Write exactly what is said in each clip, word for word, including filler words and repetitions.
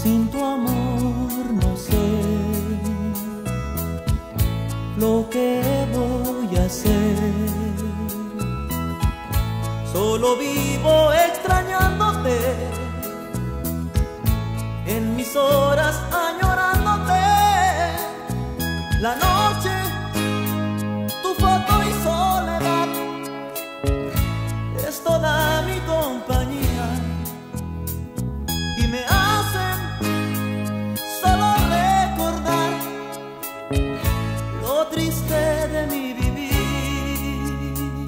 Sin tu amor no sé lo que voy a hacer. Solo vivo extrañándote, en mis horas añorándote. La noche, tu foto y soledad es toda mi compañía y me hacen solo recordar lo triste de mi vivir.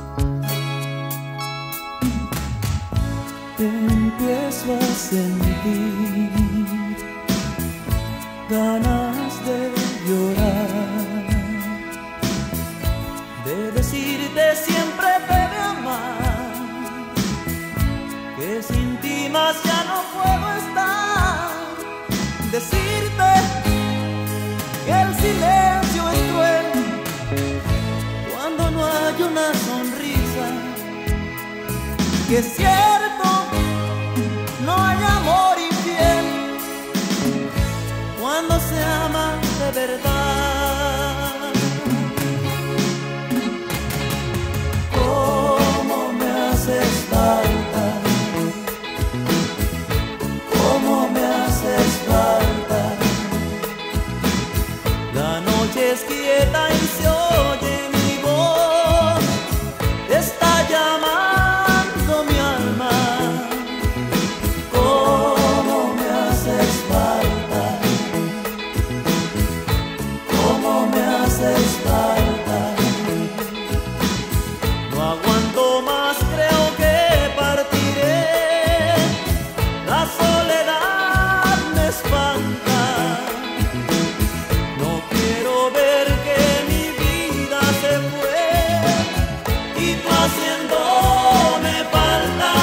Te empiezo a sentir ganas de llorar, de decirte siempre te de amar, que sin ti más ya no puedo estar. Decirte que el silencio es cruel cuando no hay una sonrisa, que es cierto, no hay amor infiel cuando se ama de verdad. Cómo me haces falta, cómo me haces falta. La noche es quieta y se oye mi voz, está llamando mi alma. Cómo me haces falta, cómo me haces falta. No aguanto más, creo que partiré. La soledad me espanta. No quiero ver que mi vida se fue y tú haciéndome falta.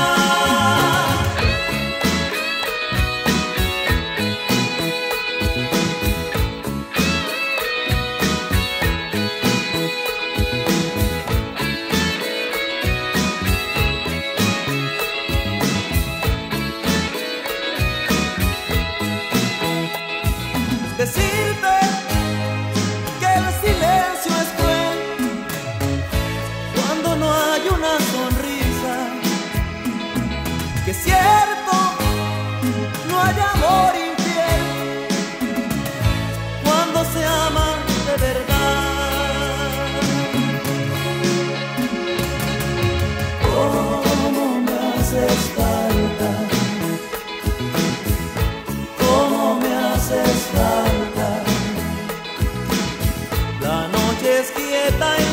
Decirte que el silencio es cruel cuando no hay una sonrisa, que es cierto, no hay amor infiel cuando se ama de verdad. Cómo me haces falta, cómo me haces falta. La noche es quieta y